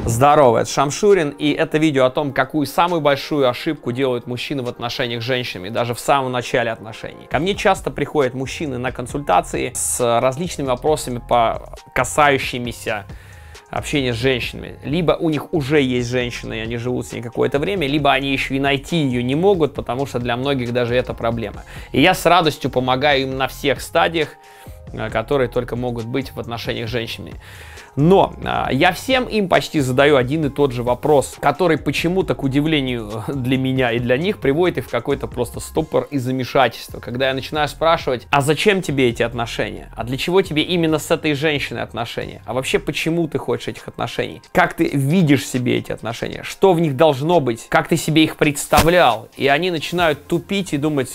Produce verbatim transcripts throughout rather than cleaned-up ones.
Здорово, это Шамшурин, и это видео о том, какую самую большую ошибку делают мужчины в отношениях с женщинами, даже в самом начале отношений. Ко мне часто приходят мужчины на консультации с различными вопросами, по касающимися общения с женщинами. Либо у них уже есть женщина, и они живут с ней какое-то время, либо они еще и найти ее не могут, потому что для многих даже это проблема. И я с радостью помогаю им на всех стадиях, которые только могут быть в отношениях с женщинами. Но а, я всем им почти задаю один и тот же вопрос, который почему-то, к удивлению для меня и для них, приводит их в какой-то просто ступор и замешательство. Когда я начинаю спрашивать: а зачем тебе эти отношения? А для чего тебе именно с этой женщиной отношения? А вообще, почему ты хочешь этих отношений? Как ты видишь себе эти отношения? Что в них должно быть? Как ты себе их представлял? И они начинают тупить и думать, э,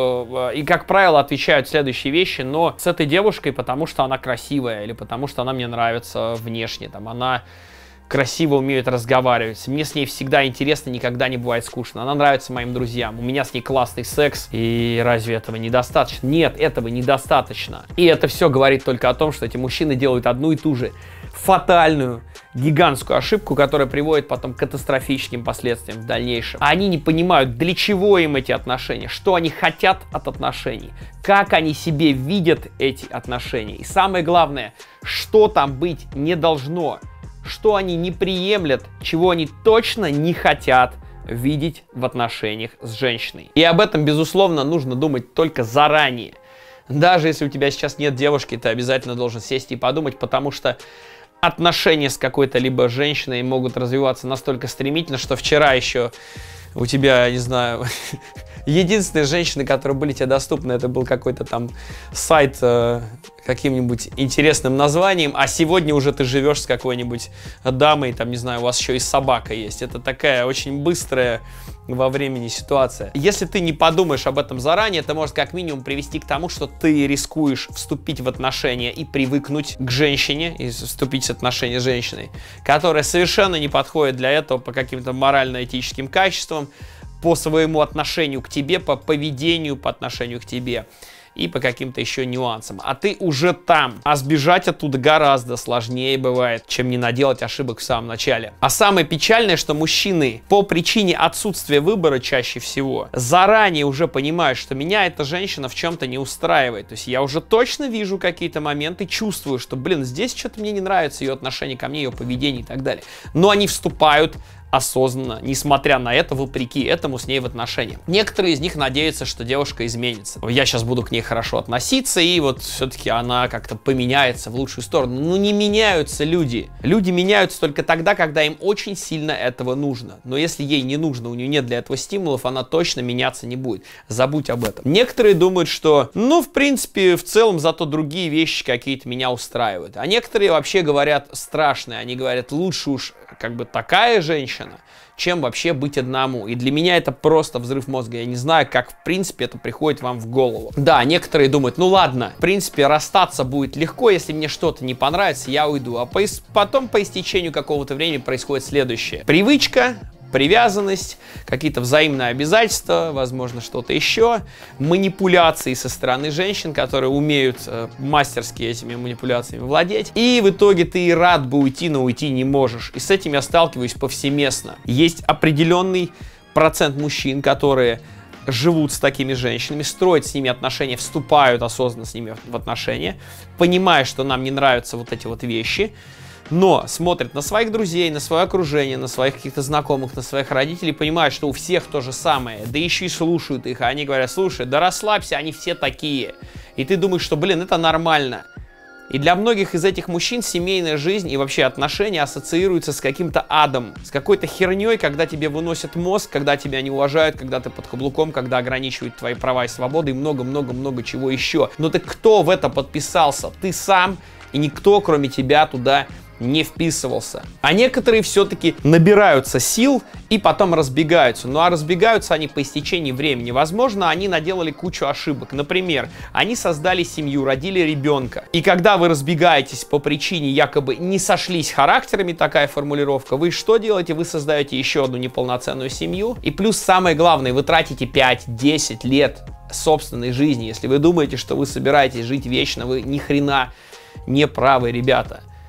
э, э, и, как правило, отвечают следующие вещи: но с этой девушкой, потому что она красивая, или потому что она мне нравится внешне, там, она красиво умеет разговаривать, мне с ней всегда интересно, никогда не бывает скучно, она нравится моим друзьям, у меня с ней классный секс, и разве этого недостаточно? Нет, этого недостаточно. И это все говорит только о том, что эти мужчины делают одну и ту же фатальную, гигантскую ошибку, которая приводит потом к катастрофическим последствиям в дальнейшем. Они не понимают, для чего им эти отношения, что они хотят от отношений, как они себе видят эти отношения. И самое главное, что там быть не должно, что они не приемлят, чего они точно не хотят видеть в отношениях с женщиной. И об этом, безусловно, нужно думать только заранее. Даже если у тебя сейчас нет девушки, ты обязательно должен сесть и подумать, потому что отношения с какой-то либо женщиной могут развиваться настолько стремительно, что вчера еще у тебя, не знаю, единственные женщины, которые были тебе доступны, это был какой-то там сайт э, каким-нибудь интересным названием, а сегодня уже ты живешь с какой-нибудь дамой, там, не знаю, у вас еще и собака есть. Это такая очень быстрая во времени ситуация. Если ты не подумаешь об этом заранее, это может как минимум привести к тому, что ты рискуешь вступить в отношения и привыкнуть к женщине, и вступить в отношения с женщиной, которая совершенно не подходит для этого по каким-то морально-этическим качествам, по своему отношению к тебе, по поведению по отношению к тебе и по каким-то еще нюансам. А ты уже там. А сбежать оттуда гораздо сложнее бывает, чем не наделать ошибок в самом начале. А самое печальное, что мужчины по причине отсутствия выбора чаще всего заранее уже понимают, что меня эта женщина в чем-то не устраивает. То есть я уже точно вижу какие-то моменты, чувствую, что, блин, здесь что-то мне не нравится, ее отношение ко мне, ее поведение и так далее. Но они вступают осознанно, несмотря на это, вопреки этому, с ней в отношениях. Некоторые из них надеются, что девушка изменится. Я сейчас буду к ней хорошо относиться, и вот все-таки она как-то поменяется в лучшую сторону. Ну, не меняются люди. Люди меняются только тогда, когда им очень сильно этого нужно. Но если ей не нужно, у нее нет для этого стимулов, она точно меняться не будет. Забудь об этом. Некоторые думают, что, ну, в принципе, в целом, зато другие вещи какие-то меня устраивают. А некоторые вообще говорят страшные. Они говорят, лучше уж как бы такая женщина, чем вообще быть одному. И для меня это просто взрыв мозга. Я не знаю, как в принципе это приходит вам в голову. Да, некоторые думают, ну ладно, в принципе расстаться будет легко, если мне что-то не понравится, я уйду. А по, потом по истечению какого-то времени происходит следующее. Привычка, привязанность, какие-то взаимные обязательства, возможно, что-то еще, манипуляции со стороны женщин, которые умеют э, мастерски этими манипуляциями владеть, и в итоге ты и рад бы уйти, но уйти не можешь. И с этим я сталкиваюсь повсеместно. Есть определенный процент мужчин, которые живут с такими женщинами, строят с ними отношения, вступают осознанно с ними в отношения, понимая, что нам не нравятся вот эти вот вещи, но смотрят на своих друзей, на свое окружение, на своих каких-то знакомых, на своих родителей, понимают, что у всех то же самое, да еще и слушают их, а они говорят, слушай, да расслабься, они все такие. И ты думаешь, что, блин, это нормально. И для многих из этих мужчин семейная жизнь и вообще отношения ассоциируются с каким-то адом, с какой-то херней, когда тебе выносят мозг, когда тебя не уважают, когда ты под каблуком, когда ограничивают твои права и свободы и много-много-много чего еще. Но ты кто в это подписался? Ты сам, и никто, кроме тебя, туда не вписывался. А некоторые все-таки набираются сил и потом разбегаются. Ну а разбегаются они по истечении времени. Возможно, они наделали кучу ошибок. Например, они создали семью, родили ребенка. И когда вы разбегаетесь по причине якобы не сошлись характерами, такая формулировка, вы что делаете? Вы создаете еще одну неполноценную семью. И плюс самое главное, вы тратите пять-десять лет собственной жизни. Если вы думаете, что вы собираетесь жить вечно, вы ни хрена не правы, ребята.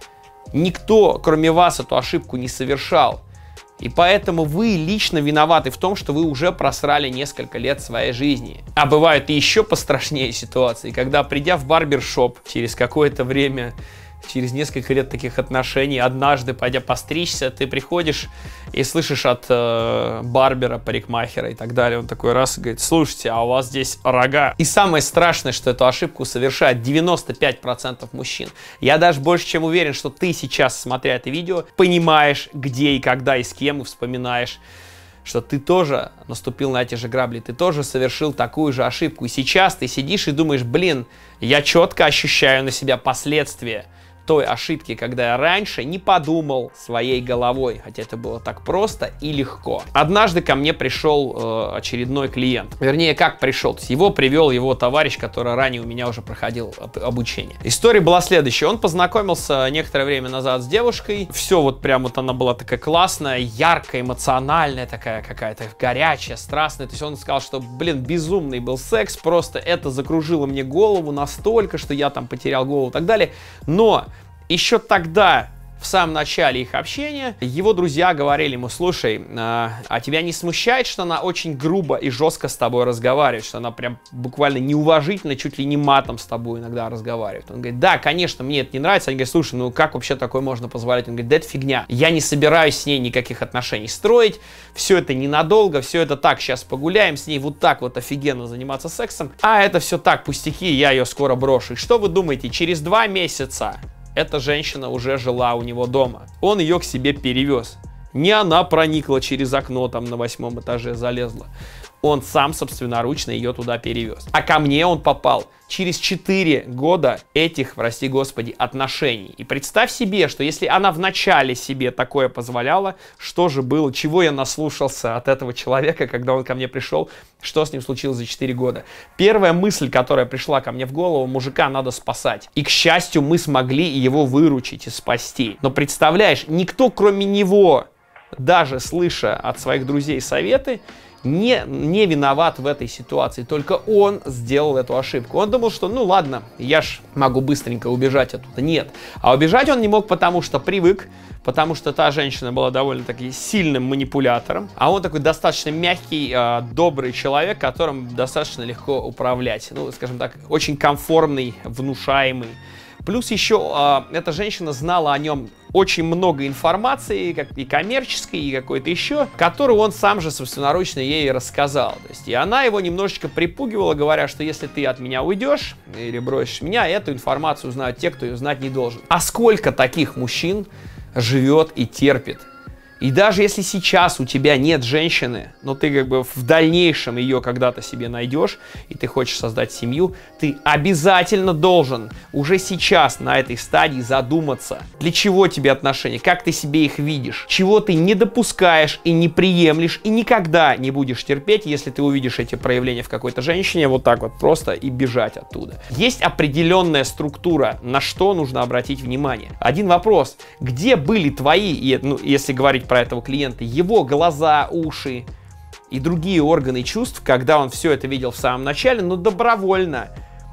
Никто, кроме вас, эту ошибку не совершал. И поэтому вы лично виноваты в том, что вы уже просрали несколько лет своей жизни. А бывают и еще пострашнее ситуации, когда, придя в барбершоп через какое-то время, через несколько лет таких отношений, однажды, пойдя постричься, ты приходишь и слышишь от э, барбера, парикмахера и так далее, он такой раз и говорит: слушайте, а у вас здесь рога. И самое страшное, что эту ошибку совершает девяносто пять процентов мужчин. Я даже больше чем уверен, что ты сейчас, смотря это видео, понимаешь, где и когда и с кем, и вспоминаешь, что ты тоже наступил на эти же грабли, ты тоже совершил такую же ошибку. И сейчас ты сидишь и думаешь: блин, я четко ощущаю на себя последствия той ошибки, когда я раньше не подумал своей головой, хотя это было так просто и легко. Однажды ко мне пришел э, очередной клиент. Вернее, как пришел? То есть его привел его товарищ, который ранее у меня уже проходил обучение. История была следующая. Он познакомился некоторое время назад с девушкой. Все вот прям вот она была такая классная, яркая, эмоциональная, такая какая-то горячая, страстная. То есть он сказал, что, блин, безумный был секс, просто это закружило мне голову настолько, что я там потерял голову и так далее. Но еще тогда, в самом начале их общения, его друзья говорили ему: слушай, а, а тебя не смущает, что она очень грубо и жестко с тобой разговаривает, что она прям буквально неуважительно, чуть ли не матом с тобой иногда разговаривает? Он говорит: да, конечно, мне это не нравится. Они говорят: слушай, ну как вообще такое можно позволять? Он говорит: да это фигня, я не собираюсь с ней никаких отношений строить, все это ненадолго, все это так, сейчас погуляем с ней, вот так вот офигенно заниматься сексом, а это все так, пустяки, я ее скоро брошу. И что вы думаете, через два месяца эта женщина уже жила у него дома. Он ее к себе перевез. Не она проникла через окно, там на восьмом этаже залезла. Он сам собственноручно ее туда перевез. А ко мне он попал через четыре года этих, прости господи, отношений. И представь себе, что если она вначале себе такое позволяла, что же было, чего я наслушался от этого человека, когда он ко мне пришел, что с ним случилось за четыре года. Первая мысль, которая пришла ко мне в голову: мужика надо спасать. И, к счастью, мы смогли его выручить и спасти. Но представляешь, никто кроме него, даже слыша от своих друзей советы, Не, не виноват в этой ситуации, только он сделал эту ошибку. Он думал, что ну ладно, я ж могу быстренько убежать оттуда. Нет. А убежать он не мог, потому что привык, потому что та женщина была довольно-таки сильным манипулятором, а он такой достаточно мягкий, э, добрый человек, которым достаточно легко управлять. Ну, скажем так, очень комфортный, внушаемый. Плюс еще э, эта женщина знала о нем очень много информации, как и коммерческой, и какой-то еще, которую он сам же собственноручно ей рассказал. То есть, и она его немножечко припугивала, говоря, что если ты от меня уйдешь или бросишь меня, эту информацию узнают те, кто ее знать не должен. А сколько таких мужчин живет и терпит? И даже если сейчас у тебя нет женщины, но ты как бы в дальнейшем ее когда-то себе найдешь, и ты хочешь создать семью, ты обязательно должен уже сейчас на этой стадии задуматься, для чего тебе отношения, как ты себе их видишь, чего ты не допускаешь и не приемлешь, и никогда не будешь терпеть, если ты увидишь эти проявления в какой-то женщине, вот так вот просто и бежать оттуда. Есть определенная структура, на что нужно обратить внимание. Один вопрос: где были твои, ну, если говорить про этого клиента, его глаза, уши и другие органы чувств, когда он все это видел в самом начале, но добровольно,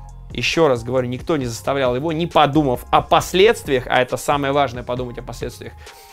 еще раз говорю, никто не заставлял его, не подумав о последствиях, а это самое важное, подумать о последствиях,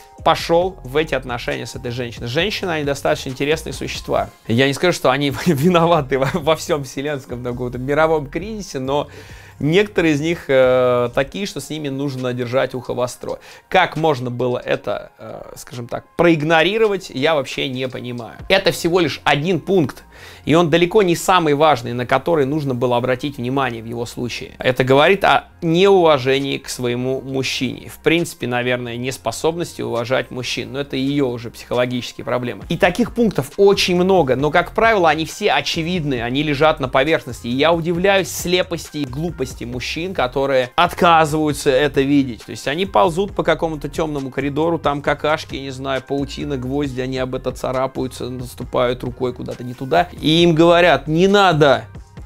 пошел в эти отношения с этой женщиной. Женщины, они достаточно интересные существа. Я не скажу, что они виноваты во, во всем вселенском каком-то мировом кризисе, но некоторые из них э, такие, что с ними нужно держать ухо востро. Как можно было это, э, скажем так, проигнорировать, я вообще не понимаю. Это всего лишь один пункт, и он далеко не самый важный, на который нужно было обратить внимание в его случае. Это говорит о неуважении к своему мужчине. В принципе, наверное, неспособности уважать мужчин. Но это ее уже психологические проблемы. И таких пунктов очень много, но, как правило, они все очевидны, они лежат на поверхности. И я удивляюсь слепости и глупости мужчин, которые отказываются это видеть. То есть они ползут по какому-то темному коридору, там какашки, не знаю, паутина, гвозди, они об это царапаются, наступают рукой куда-то не туда. И им говорят: не надо,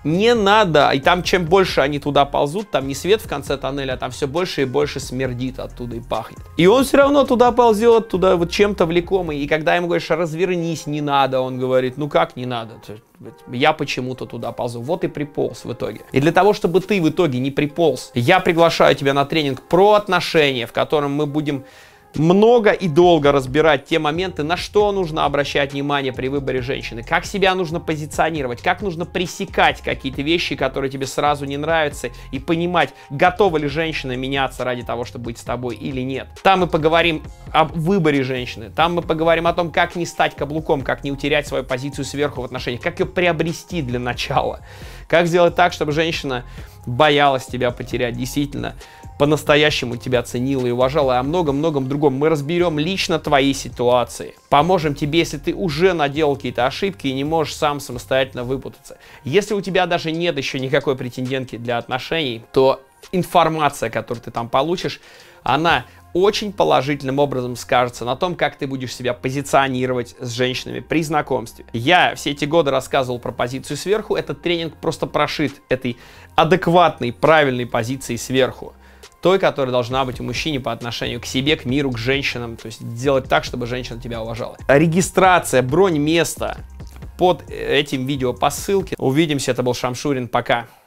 Не надо. И там, чем больше они туда ползут, там не свет в конце тоннеля, а там все больше и больше смердит оттуда и пахнет. И он все равно туда ползет, туда вот чем-то влекомый. И когда ему говоришь, развернись, не надо, он говорит, ну как не надо? Я почему-то туда ползу. Вот и приполз в итоге. И для того, чтобы ты в итоге не приполз, я приглашаю тебя на тренинг про отношения, в котором мы будем много и долго разбирать те моменты, на что нужно обращать внимание при выборе женщины, как себя нужно позиционировать, как нужно пресекать какие-то вещи, которые тебе сразу не нравятся, и понимать, готова ли женщина меняться ради того, чтобы быть с тобой или нет. Там мы поговорим об выборе женщины, там мы поговорим о том, как не стать каблуком, как не утерять свою позицию сверху в отношениях, как ее приобрести для начала, как сделать так, чтобы женщина боялась тебя потерять, действительно по-настоящему тебя ценила и уважала, и о многом-многом другом. Мы разберем лично твои ситуации. Поможем тебе, если ты уже наделал какие-то ошибки и не можешь сам самостоятельно выпутаться. Если у тебя даже нет еще никакой претендентки для отношений, то информация, которую ты там получишь, она очень положительным образом скажется на том, как ты будешь себя позиционировать с женщинами при знакомстве. Я все эти годы рассказывал про позицию сверху. Этот тренинг просто прошит этой адекватной, правильной позиции сверху. Той, которая должна быть у мужчины по отношению к себе, к миру, к женщинам. То есть делать так, чтобы женщина тебя уважала. Регистрация, бронь места под этим видео по ссылке. Увидимся. Это был Шамшурин. Пока.